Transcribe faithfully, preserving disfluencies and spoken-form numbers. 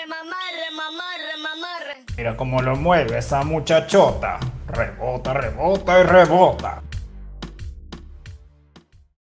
mamarre, mamarre, mamarre. Mira cómo lo mueve esa muchachota. Rebota, rebota y rebota.